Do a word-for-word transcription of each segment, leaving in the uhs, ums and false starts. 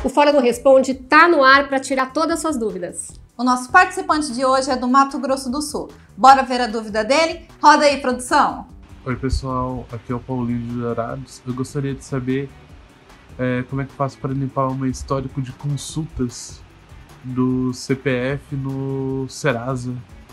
O Fora do Responde tá no ar para tirar todas as suas dúvidas. O nosso participante de hoje é do Mato Grosso do Sul. Bora ver a dúvida dele? Roda aí, produção! Oi pessoal, aqui é o Paulinho de Dourados. Eu gostaria de saber é, como é que eu faço para limpar um histórico de consultas do C P F no Serasa.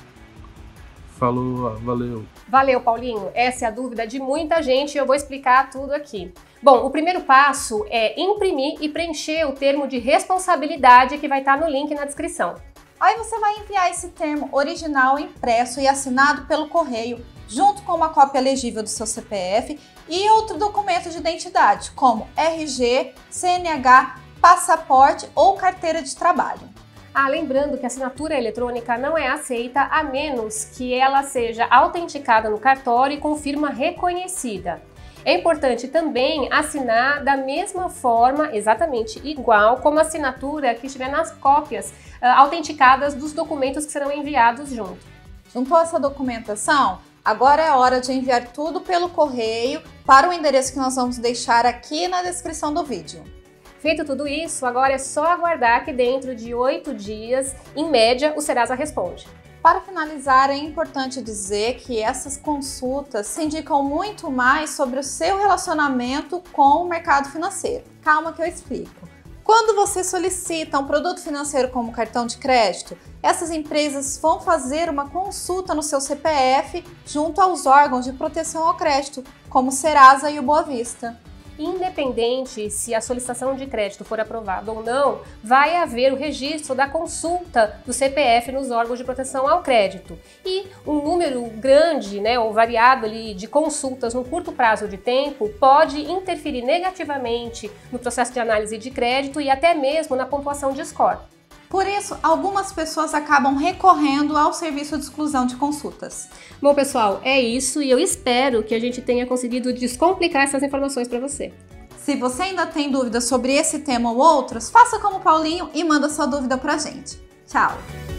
Falou, valeu. Valeu, Paulinho. Essa é a dúvida de muita gente e eu vou explicar tudo aqui. Bom, o primeiro passo é imprimir e preencher o termo de responsabilidade que vai estar no link na descrição. Aí você vai enviar esse termo original impresso e assinado pelo correio, junto com uma cópia legível do seu C P F e outro documento de identidade, como R G, C N H, passaporte ou carteira de trabalho. Ah, lembrando que a assinatura eletrônica não é aceita a menos que ela seja autenticada no cartório e com firma reconhecida. É importante também assinar da mesma forma, exatamente igual, como a assinatura que estiver nas cópias uh, autenticadas dos documentos que serão enviados junto. Juntou essa documentação? Agora é hora de enviar tudo pelo correio para o endereço que nós vamos deixar aqui na descrição do vídeo. Feito tudo isso, agora é só aguardar que dentro de oito dias, em média, o Serasa responde. Para finalizar, é importante dizer que essas consultas se indicam muito mais sobre o seu relacionamento com o mercado financeiro. Calma que eu explico. Quando você solicita um produto financeiro como cartão de crédito, essas empresas vão fazer uma consulta no seu C P F junto aos órgãos de proteção ao crédito, como o Serasa e o Boa Vista. Independente se a solicitação de crédito for aprovada ou não, vai haver o registro da consulta do C P F nos órgãos de proteção ao crédito. E um número grande, né, ou variado ali de consultas no curto prazo de tempo pode interferir negativamente no processo de análise de crédito e até mesmo na pontuação de score. Por isso, algumas pessoas acabam recorrendo ao serviço de exclusão de consultas. Bom, pessoal, é isso e eu espero que a gente tenha conseguido descomplicar essas informações para você. Se você ainda tem dúvidas sobre esse tema ou outros, faça como o Paulinho e manda sua dúvida pra gente. Tchau!